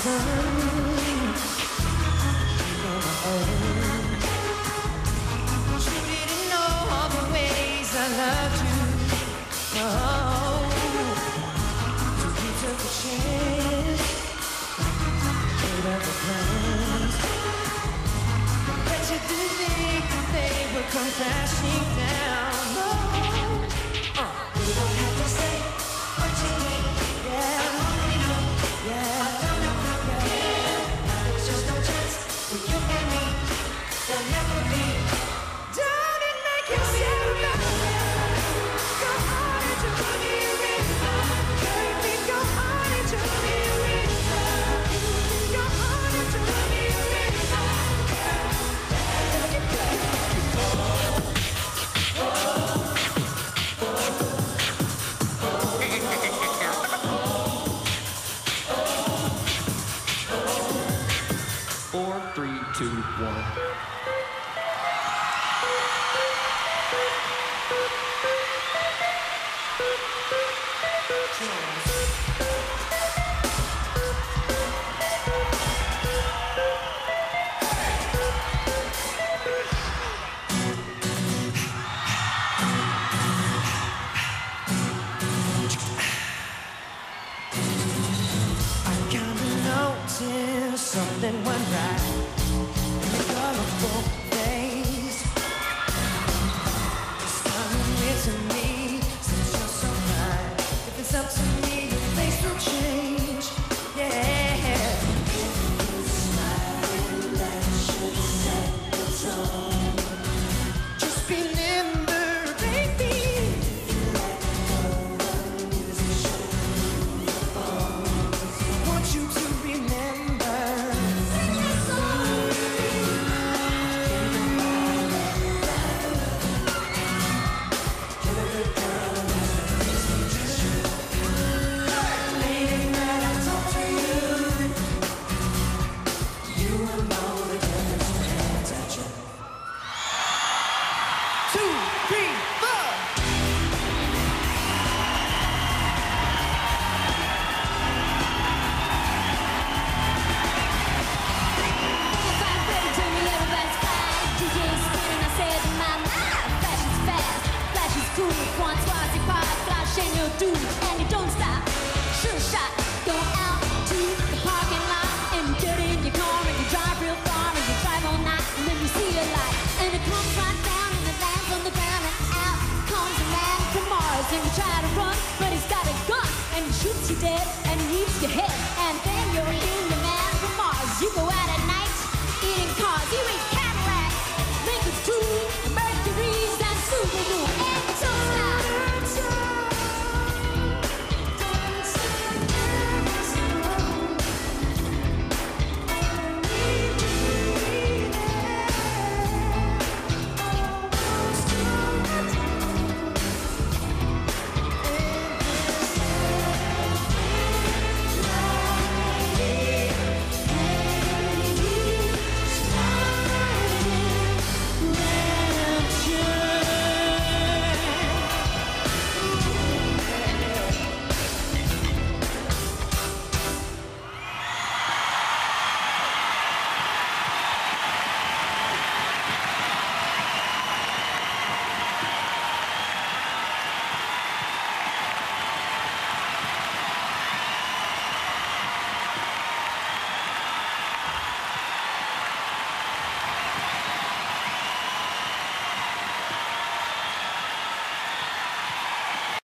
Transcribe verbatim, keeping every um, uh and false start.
sun. You're my own. You didn't know all the ways I loved you. Oh, so you took a chance, made up the plans. Bet you didn't think that they would come crashing down. No, uh. You don't have to say what you need. Yeah, yeah, yeah. There's just no chance for you and me. There'll never be. Don't it make you sad about it? Go on and turn me around. Baby, go on and turn me around. Go on and turn me Four, three, two, one. Something went right in your colorful face. It's coming into me since you're so fine. If it's up to me, your face will change. Yeah. You smile, that should set the tone. Just remember, baby, if you let go, the music should move the bones. I want you to remember. Do and you don't stop. Sure shot, go out to the parking lot and get in your car and you drive real far and you drive all night and then you see a light and it comes right down and it lands on the ground and out comes a man from Mars and you try to run but he's got a gun and he shoots you dead and he leaves your head and then you're in the man from Mars. You go out at night.